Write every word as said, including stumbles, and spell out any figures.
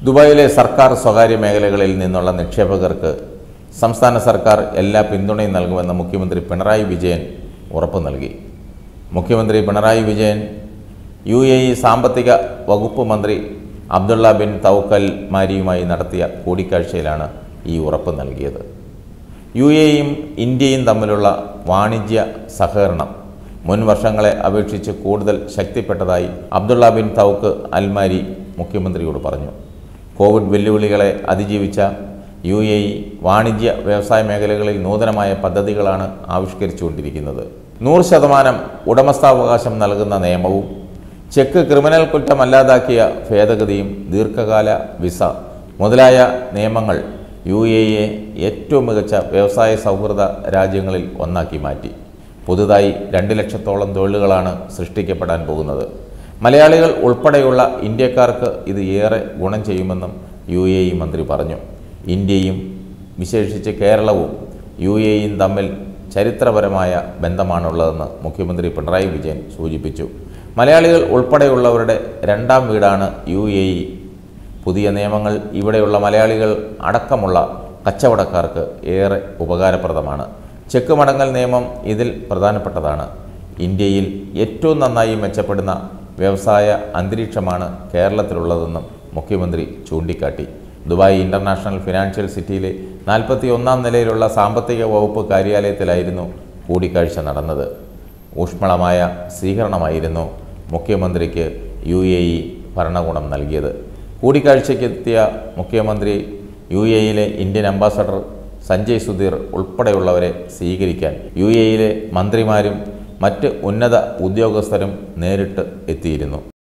ദുബായിലെ സർക്കാർ സ്വകാര്യ മേഖലകളിൽ നിന്നുള്ള നിക്ഷേപകർക്ക് സംസ്ഥാന സർക്കാർ എല്ലാ പിന്തുണയും നൽകുമെന്ന് മുഖ്യമന്ത്രി പിണറായി വിജയൻ ഉറപ്പു നൽകി. മുഖ്യമന്ത്രി Pinarayi Vijayan U A E സാമ്പത്തിക വകുപ്പ് മന്ത്രി അബ്ദുള്ള ബിൻ തൗക്കൽ മാരിയുമായി നടത്തിയ കൂടിക്കാഴ്ചയിലാണ് ഈ ഉറപ്പ് നൽകിയത്. യു എ ഇയും ഇന്ത്യയും തമ്മിലുള്ള വാണിജ്യ സഹകരണം മുൻ വർഷങ്ങളെ അപേക്ഷിച്ച് കൂടുതൽ ശക്തിപ്പെട്ടതായി അബ്ദുള്ള ബിൻ തൗക്ക് അൽ മാരി മുഖ്യമന്ത്രിയോട് പറഞ്ഞു. കോവിഡ് വെല്ലുവിളികളെ അതിജീവിച്ച യു എ ഇ വാണിജ്യ വ്യവസായ മേഖലകളിൽ നൂതനമായ പദ്ധതികളാണ് ആവിഷ്കരിച്ചുകൊണ്ടിരിക്കുന്നത്. നൂറ് ശതമാനം ഉടമസ്ഥാവകാശം നൽകുന്ന നിയമവും ചെക്ക് ക്രിമിനൽ കുറ്റമല്ലാതാക്കിയ ഭേദഗതിയും ദീർഘകാല വിസ മുതലായ നിയമങ്ങൾ യു എ ഇയെ ഏറ്റവും മികച്ച വ്യവസായ സൗഹൃദ രാജ്യങ്ങളിൽ ഒന്നാക്കി മാറ്റി. പുതുതായി രണ്ട് ലക്ഷത്തോളം തൊഴിലുകളാണ് സൃഷ്ടിക്കപ്പെടാൻ പോകുന്നത്. മലയാളികൾ ഉൾപ്പെടെയുള്ള ഇന്ത്യക്കാർക്ക് ഇത് ഏറെ ഗുണം ചെയ്യുമെന്നും യു എ ഇ മന്ത്രി പറഞ്ഞു. ഇന്ത്യയും വിശേഷിച്ച് കേരളവും യു എ ഇയും തമ്മിൽ ചരിത്രപരമായ ബന്ധമാണുള്ളതെന്ന് മുഖ്യമന്ത്രി പിണറായി വിജയൻ സൂചിപ്പിച്ചു. മലയാളികൾ ഉൾപ്പെടെയുള്ളവരുടെ രണ്ടാം വീടാണ് യു എ ഇ. പുതിയ നിയമങ്ങൾ ഇവിടെയുള്ള മലയാളികൾ അടക്കമുള്ള കച്ചവടക്കാർക്ക് ഏറെ ഉപകാരപ്രദമാണ്. ചെക്ക് മടങ്ങൽ നിയമം ഇതിൽ പ്രധാനപ്പെട്ടതാണ്. ഇന്ത്യയിൽ ഏറ്റവും നന്നായി മെച്ചപ്പെടുന്ന വ്യവസായ അന്തരീക്ഷമാണ് കേരളത്തിലുള്ളതെന്നും മുഖ്യമന്ത്രി ചൂണ്ടിക്കാട്ടി. ദുബായ് ഇൻ്റർനാഷണൽ ഫിനാൻഷ്യൽ സിറ്റിയിലെ നാൽപ്പത്തി ഒന്നാം നിലയിലുള്ള സാമ്പത്തിക വകുപ്പ് കാര്യാലയത്തിലായിരുന്നു കൂടിക്കാഴ്ച നടന്നത്. ഊഷ്മളമായ സ്വീകരണമായിരുന്നു മുഖ്യമന്ത്രിക്ക് യു എ ഇ ഭരണകൂടം നൽകിയത്. കൂടിക്കാഴ്ചയ്ക്കെത്തിയ മുഖ്യമന്ത്രി യു എ ഇയിലെ ഇന്ത്യൻ അംബാസഡർ സഞ്ജയ് സുധീർ ഉൾപ്പെടെയുള്ളവരെ സ്വീകരിക്കാൻ യു എ ഇയിലെ മന്ത്രിമാരും മറ്റ് ഉന്നത ഉദ്യോഗസ്ഥരും നേരിട്ട് എത്തിയിരുന്നു.